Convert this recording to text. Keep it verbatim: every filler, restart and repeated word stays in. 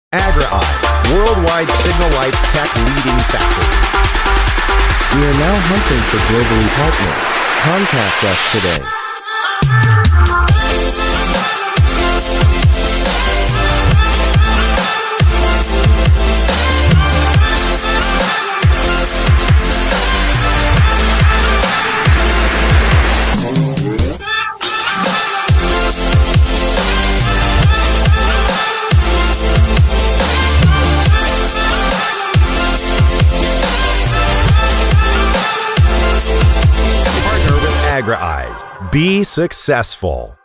AgrieEyes, worldwide signal lights tech leading factory. We are now hunting for globally partners. Contact us today. AgrieEyes. Be successful.